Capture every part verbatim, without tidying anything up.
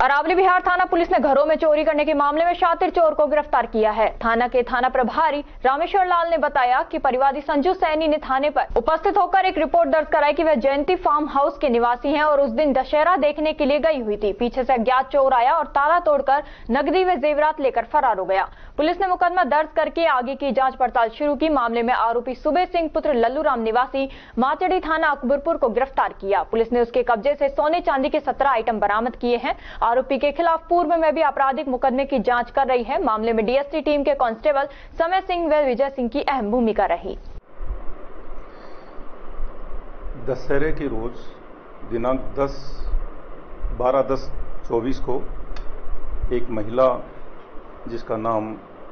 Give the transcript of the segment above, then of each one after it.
अरावली बिहार थाना पुलिस ने घरों में चोरी करने के मामले में शातिर चोर को गिरफ्तार किया है। थाना के थाना प्रभारी रामेश्वर लाल ने बताया कि परिवादी संजू सैनी ने थाने पर उपस्थित होकर एक रिपोर्ट दर्ज कराई कि वह जयंती फार्म हाउस के निवासी हैं और उस दिन दशहरा देखने के लिए गई हुई थी। पीछे से अज्ञात चोर आया और ताला तोड़कर नकदी व जेवरात लेकर फरार हो गया। पुलिस ने मुकदमा दर्ज करके आगे की जाँच पड़ताल शुरू की। मामले में आरोपी सुबे सिंह पुत्र लल्लू राम निवासी माचड़ी थाना अकबरपुर को गिरफ्तार किया। पुलिस ने उसके कब्जे से सोने चांदी के सत्रह आइटम बरामद किए हैं। आरोपी के खिलाफ पूर्व में भी आपराधिक मुकदमे की जांच कर रही है। मामले में डीएसटी टीम के कांस्टेबल समय सिंह व विजय सिंह की अहम भूमिका रही। दशहरे की रोज दिनांक दस बारह दस चौबीस को एक महिला जिसका नाम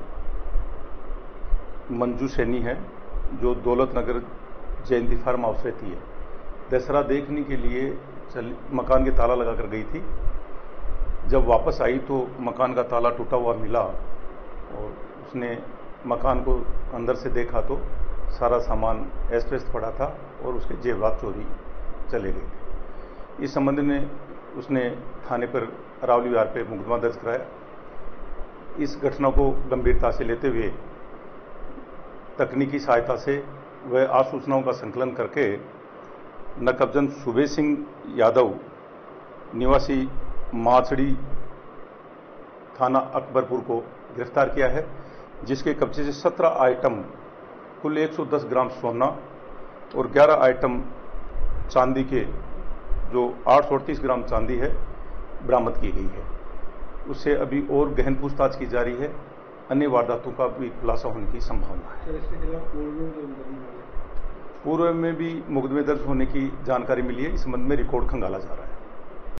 मंजू सैनी है, जो दौलत नगर जयंती फार्म हाउस रहती है, दशहरा देखने के लिए चल मकान के ताला लगाकर गई थी। जब वापस आई तो मकान का ताला टूटा हुआ मिला और उसने मकान को अंदर से देखा तो सारा सामान अस्त व्यस्त पड़ा था और उसके जेवरात चोरी चले गए थे। इस संबंध में उसने थाने पर अरावली विहार पे मुकदमा दर्ज कराया। इस घटना को गंभीरता से लेते हुए तकनीकी सहायता से वह आसूचनाओं का संकलन करके नकबजन सुबे सिंह यादव निवासी माचड़ी थाना अकबरपुर को गिरफ्तार किया है, जिसके कब्जे से सत्रह आइटम कुल एक सौ दस ग्राम सोना और ग्यारह आइटम चांदी के, जो आठ सौ अड़तीस ग्राम चांदी है, बरामद की गई है। उससे अभी और गहन पूछताछ की जा रही है। अन्य वारदातों का भी खुलासा होने की संभावना है। पूर्व में भी मुकदमे दर्ज होने की जानकारी मिली है। इस संबंध में रिकॉर्ड खंगाला जा रहा है।